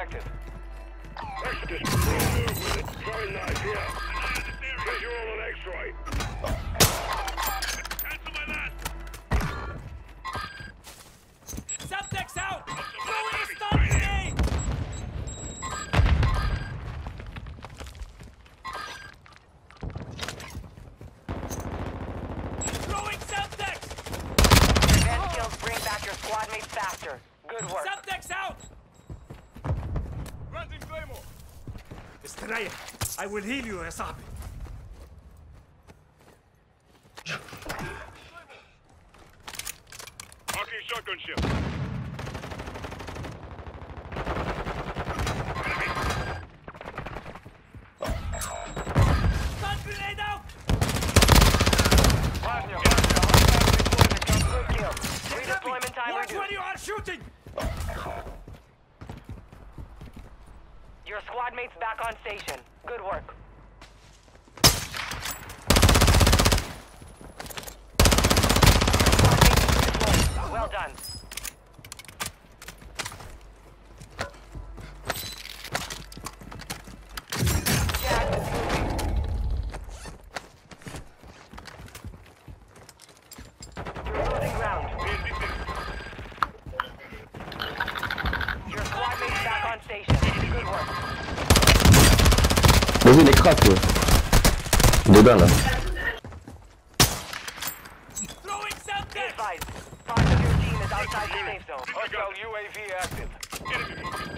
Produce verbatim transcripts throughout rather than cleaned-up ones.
objective. Very nice, yeah. Visual on X-ray. Cancel my last. Subtext out! Throwing a stun grenade! Throwing subtext! Advanced skills bring back your squad mates faster. Good work. Subtext out! Granting Claymore. Estrella, I will heal you, Asabi. Marking shotgun ship. Stun grenade out! Roger, roger. Good kill. Redeployment time Watch when reduced. you are shooting! Your squad mates back on station. Good work. Well done. Gas is moving. You're losing ground. Your squad mates back on station. Good work. Vas-y, les cracks, ouais. Dedans, là. Throwing subtext! Advised. Part of your team is outside the safe zone. Hostile U A V active. Enemy.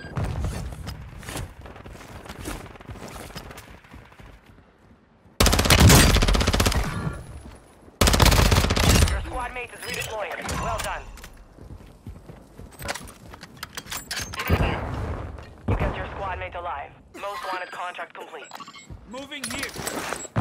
Your squad mate is redeploying. Well done. You kept your squad mate alive. Most wanted contract complete. Moving here.